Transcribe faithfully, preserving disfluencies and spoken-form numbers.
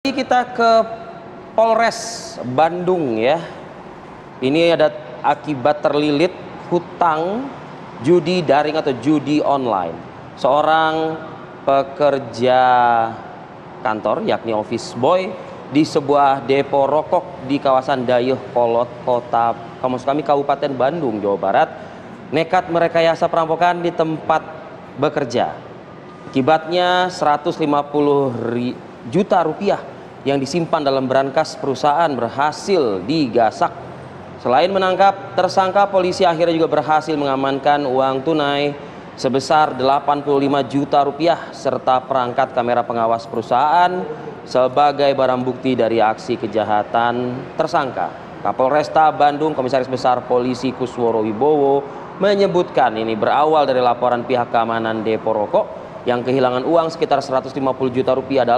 Kita ke Polres Bandung ya. Ini ada akibat terlilit hutang judi daring atau judi online. Seorang pekerja kantor yakni office boy di sebuah depo rokok di kawasan Dayeuh Kolot, Kota maksud kami Kabupaten Bandung, Jawa Barat, nekat merekayasa perampokan di tempat bekerja. Akibatnya seratus lima puluh juta rupiah yang disimpan dalam berangkas perusahaan berhasil digasak. Selain menangkap tersangka, polisi akhirnya juga berhasil mengamankan uang tunai sebesar delapan puluh lima juta rupiah serta perangkat kamera pengawas perusahaan sebagai barang bukti dari aksi kejahatan tersangka. Kapolresta Bandung Komisaris Besar Polisi Kusworo Wibowo menyebutkan ini berawal dari laporan pihak keamanan depo rokok yang kehilangan uang sekitar seratus lima puluh juta rupiah